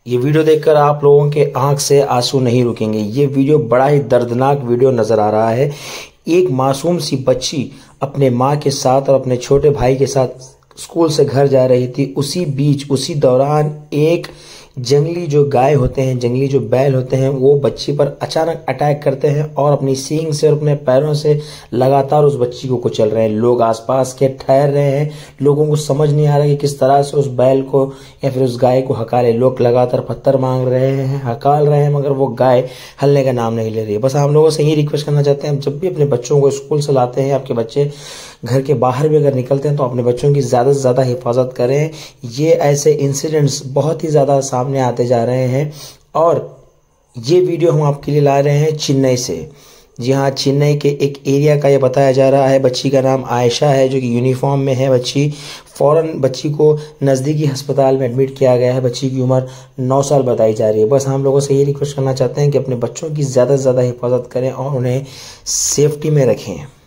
ये वीडियो देखकर आप लोगों के आंख से आंसू नहीं रुकेंगे। ये वीडियो बड़ा ही दर्दनाक वीडियो नजर आ रहा है। एक मासूम सी बच्ची अपने माँ के साथ और अपने छोटे भाई के साथ स्कूल से घर जा रही थी। उसी बीच उसी दौरान एक जंगली जो गाय होते हैं, जंगली जो बैल होते हैं, वो बच्ची पर अचानक अटैक करते हैं और अपनी सींग से और अपने पैरों से लगातार उस बच्ची को कुचल रहे हैं। लोग आसपास के ठहर रहे हैं। लोगों को समझ नहीं आ रहा कि किस तरह से उस बैल को या फिर उस गाय को हकाले। लोग लगातार पत्थर मांग रहे हैं, हकाल रहे हैं, मगर वो गाय हलने का नाम नहीं ले रही है। बस हम लोगों से यही रिक्वेस्ट करना चाहते हैं, जब भी अपने बच्चों को स्कूल से लाते हैं, आपके बच्चे घर के बाहर भी अगर निकलते हैं तो अपने बच्चों की ज़्यादा से ज़्यादा हिफाजत करें। ये ऐसे इंसिडेंट्स बहुत ही ज़्यादा सामने आते जा रहे हैं और ये वीडियो हम आपके लिए ला रहे हैं चेन्नई से। जी हाँ, चेन्नई के एक एरिया का ये बताया जा रहा है। बच्ची का नाम आयशा है, जो कि यूनिफॉर्म में है। फौरन बच्ची को नज़दीकी अस्पताल में एडमिट किया गया है। बच्ची की उम्र 9 साल बताई जा रही है। बस हम लोगों से ये रिक्वेस्ट करना चाहते हैं कि अपने बच्चों की ज़्यादा से ज़्यादा हिफाजत करें और उन्हें सेफ्टी में रखें।